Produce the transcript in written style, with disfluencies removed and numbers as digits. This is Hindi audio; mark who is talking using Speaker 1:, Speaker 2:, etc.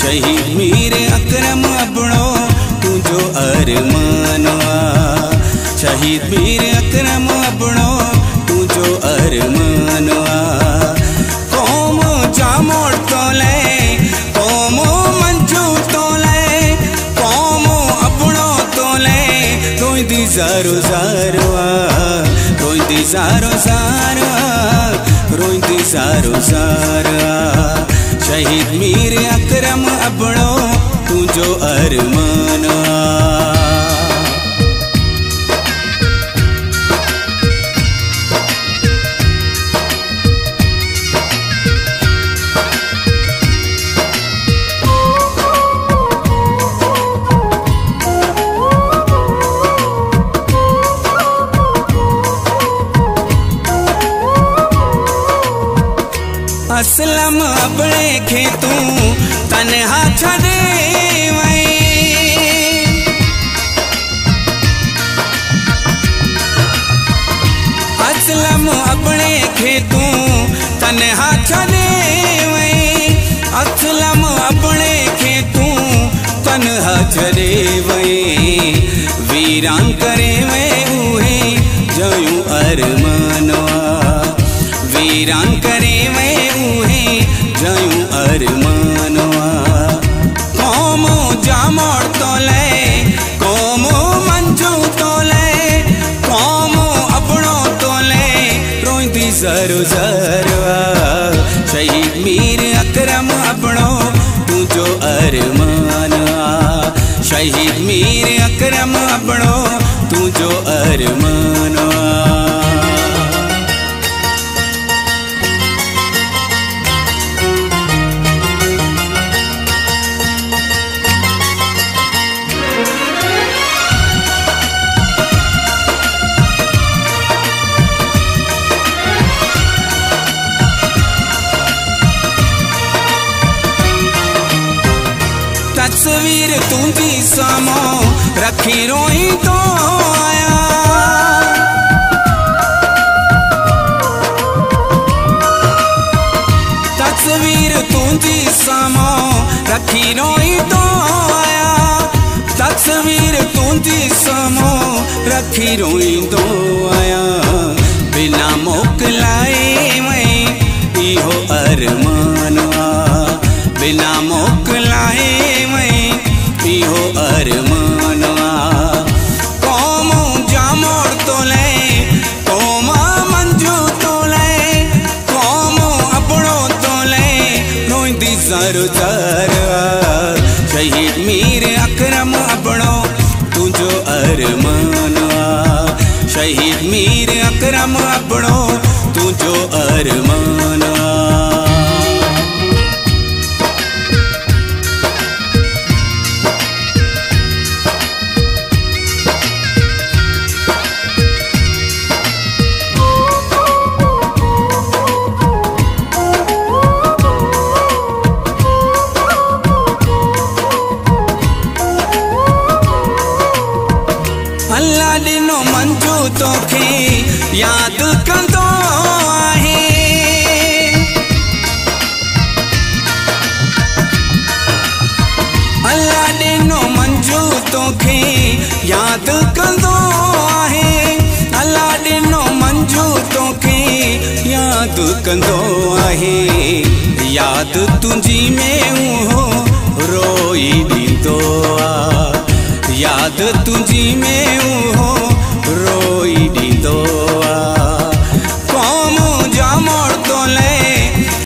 Speaker 1: शहीद मीर अकरम अपनो तुझो अरमानो शहीद मीर अकरम अपनो तुझो अरमानो कौम जामोड़ तो ले कौम मंजू तो ले कौम अपनो तो ले रोई दी जारो जारवा रोई दी जारो जारवा रोई दी जारो जारवा शहीद मीर अकरम अपनो तुझो अरमानो असलम अपने खेतू तन्हा छड़े असलम अपने खेतू तन्हा छड़े असलम अपने खेतू तन्हा छड़े वीरान करे वे उहे जयूं अरमानो वीरान करे वे जयूं अरमानो कौम जामोड़ तो ले कौम मंजू तो ले कौम अपनो तो ले रोईंदी ज़रो ज़रवा शहीद मीर अकरम अपनो तुझो अरमानो शहीद मीर अकरम अपनो तुझो अरमानो तस्वीर तुझी सामो रखी रोई तो आया तस्वीर तुझी सामो रखी रोई तो आया तस्वीर तुझी सामो रखी रोई तो आया बिना मोकलाए मैं इहो अरमानो बिना मोकलाए इहो अरमानो कौम जामोड़ तो ले कौम मंजू तो ले कौम अपनो तो ले रोईंदी ज़रो ज़रवा शहीद मीर अकरम अपनो तुझो अरमानो शहीद मीर अकरम अपनो तुझो अरमानो अल्लाह दिनो मंजू तोखे याद कंदो आहे अल्लाह दिनो मंजू तोखे याद कंदो आहे अल्लाह दिनो मंजू तोखे याद कंदो आहे याद तुझी में उहो रोई ॾींदो याद तुझी में